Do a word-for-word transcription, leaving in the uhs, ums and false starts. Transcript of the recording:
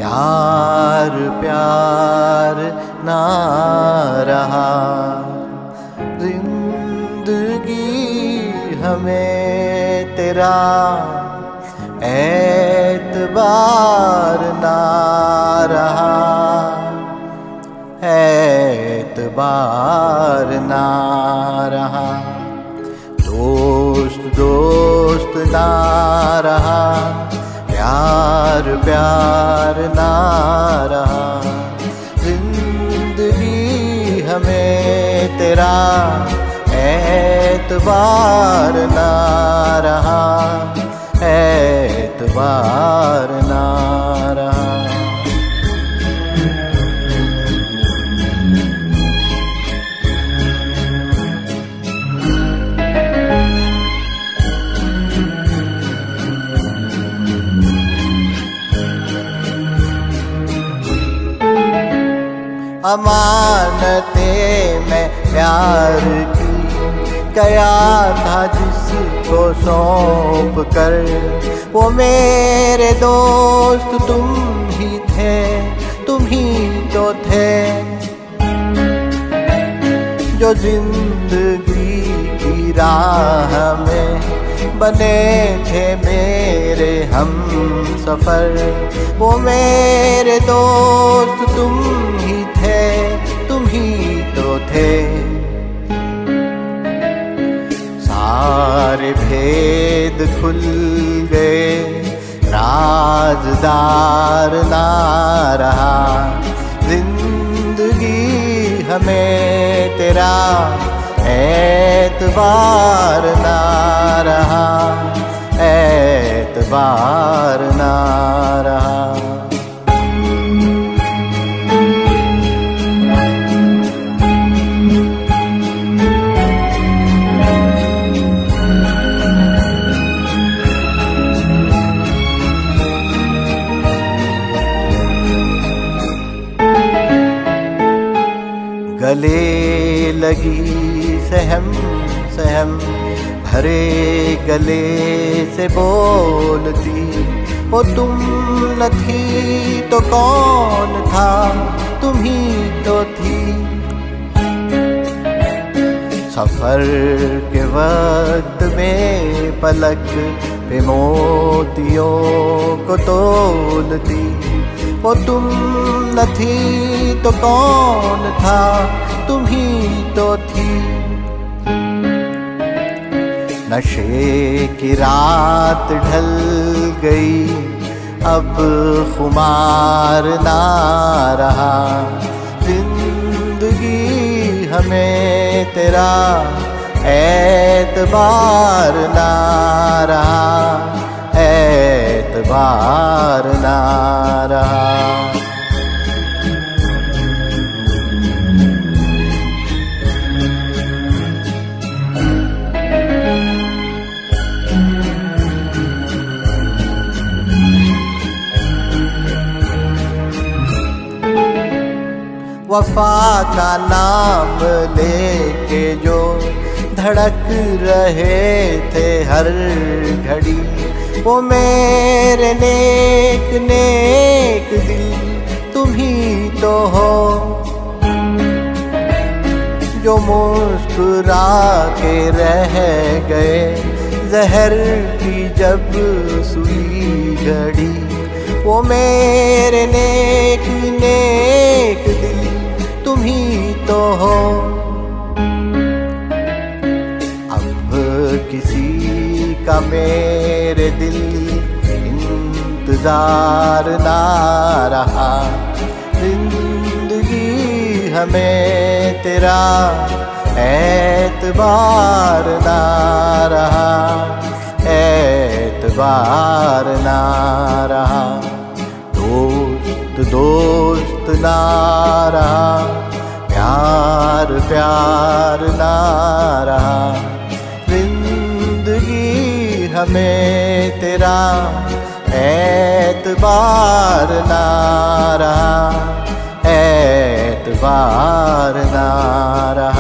प्यार प्यार ना रहा। जिंदगी हमें तेरा एतबार ना रहा, एतबार ना रहा। दोस्त दोस्त ना रहा, प्यार प्यार ना रहा। जिंदगी हमें तेरा एतबार ना रहा, एतबार ना रहा। अमानतें मैं प्यार की गया था जिसको सौंप कर, वो मेरे दोस्त तुम ही थे, तुम ही तो थे। जो जिंदगी की राह में बने थे मेरे हम सफर, वो मेरे दोस्त तुम ही थे, तुम ही तो थे। सारे भेद खुल गए, राज़दार ना रहा। जिंदगी हमें तेरा एतबार ना रहा, एतबार ना रहा। गले लगी सहम सहम भरे गले से बोलती, वो तुम न थी तो कौन था, तुम ही तो थी। सफर के वक्त में पलक पे मोतियों को तोलती, वो तुम न थी तो कौन था, तुम ही तो थी। नशे की रात ढल गई, अब खुमार ना रहा। जिंदगी हमें तेरा एतबार ना रहा, एतबार ना रहा। वफा का नाम लेके जो धड़क रहे थे हर घड़ी, वो मेरे नेक नेक दिल तुम ही तो हो। जो मुस्कुरा के रह गए जहर की जब सुई घड़ी, वो मेरे नेक नेक दिल तुम ही तो हो। अब किसी का मेरे दिल इंतजार ना रहा। जिंदगी हमें तेरा एतबार ना रहा, एतबार ना रहा। दोस्त दोस्त ना रहा, प्यार प्यार ना रहा। जिंदगी हमें तेरा एतबार ना रहा, एतबार ना रहा।